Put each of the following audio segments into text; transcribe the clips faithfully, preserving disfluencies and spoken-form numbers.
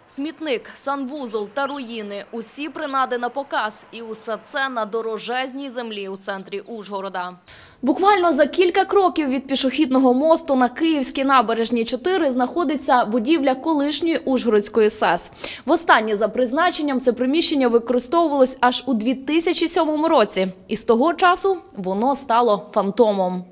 Смітник, санвузол та руїни – усі принади на показ. І усе це на дорожезній землі у центрі Ужгорода. Буквально за кілька кроків від пішохідного мосту на Київській набережній чотири знаходиться будівля колишньої Ужгородської СЕС. Востаннє за призначенням це приміщення використовувалось аж у дві тисячі сьомому році. І з того часу воно стало фантомом.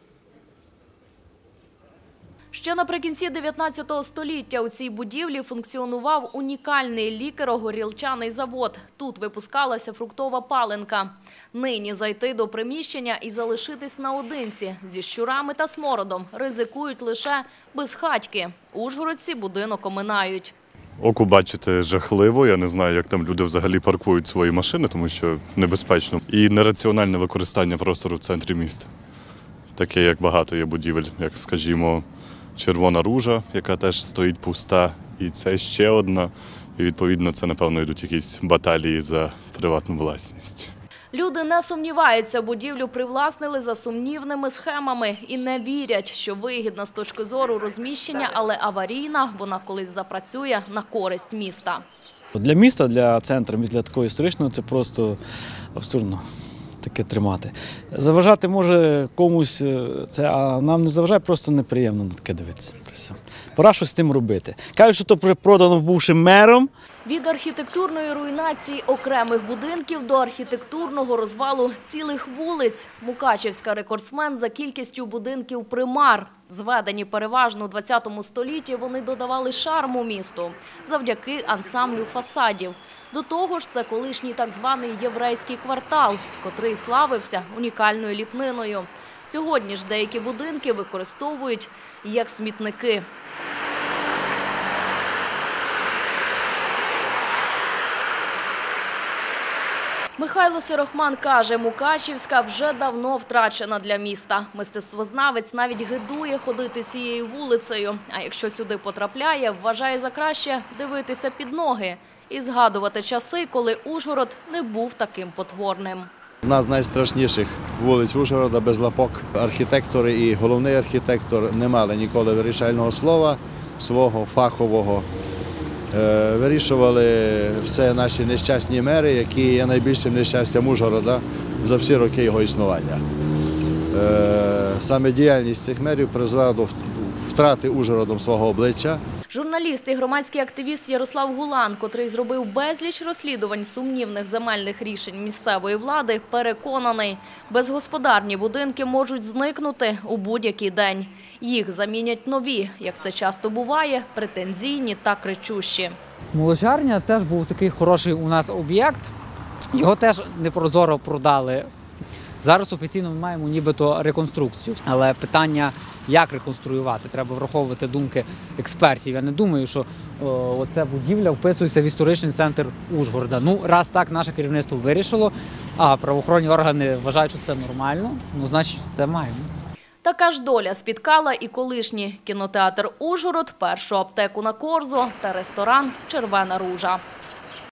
Ще наприкінці дев'ятнадцятого століття у цій будівлі функціонував унікальний лікаро-горілчаний завод. Тут випускалася фруктова паленка. Нині зайти до приміщення і залишитись наодинці зі щурами та смородом ризикують лише безхатьки. Ужгородці будинок оминають. Оку бачити жахливо, я не знаю, як там люди взагалі паркують свої машини, тому що небезпечно. І нераціональне використання простору в центрі міста. Таке, як багато є будівель, як, скажімо, Червона Ружа, яка теж стоїть пуста, і це ще одна. І, відповідно, це, напевно, йдуть якісь баталії за приватну власність. Люди не сумніваються, будівлю привласнили за сумнівними схемами і не вірять, що вигідна з точки зору розміщення, але аварійна, вона колись запрацює на користь міста. Для міста, для центру, для такого історичного це просто абсурдно. Таке тримати. Заважати може комусь це, а нам не заважає, просто неприємно на таке дивитися. Пора щось з тим робити. Кажуть, що то вже продано бувшим мером. Від архітектурної руйнації окремих будинків до архітектурного розвалу цілих вулиць. Мукачівська рекордсмен за кількістю будинків примар. Зведені переважно у двадцятому столітті, вони додавали шарму місту завдяки ансамблю фасадів. До того ж, це колишній так званий єврейський квартал, котрий славився унікальною ліпниною. Сьогодні ж деякі будинки використовують як смітники. Михайло Сирохман каже, Мукачівська вже давно втрачена для міста. Мистецтвознавець навіть гидує ходити цією вулицею. А якщо сюди потрапляє, вважає за краще дивитися під ноги і згадувати часи, коли Ужгород не був таким потворним. Одна з найстрашніших вулиць Ужгорода без лапок. Архітектори і головний архітектор не мали ніколи вирішального слова свого фахового. Вирішували все наші нещасні мери, які є найбільшим нещастям Ужгорода за всі роки його існування. Саме діяльність цих мерів призвела до втрати Ужгородом свого обличчя. Журналіст і громадський активіст Ярослав Гулан, котрий зробив безліч розслідувань сумнівних земельних рішень місцевої влади, переконаний, безгосподарні будинки можуть зникнути у будь-який день. Їх замінять нові, як це часто буває, претензійні та кричущі. Молочарня теж був такий хороший у нас об'єкт, його теж непрозоро продали. Зараз офіційно ми маємо нібито реконструкцію, але питання, як реконструювати, треба враховувати думки експертів. Я не думаю, що о, оця будівля вписується в історичний центр Ужгорода. Ну, раз так наше керівництво вирішило, а правоохоронні органи вважають, що це нормально, ну, значить, це маємо. Така ж доля спіткала і колишній кінотеатр «Ужгород», першу аптеку на Корзо та ресторан «Червона Ружа».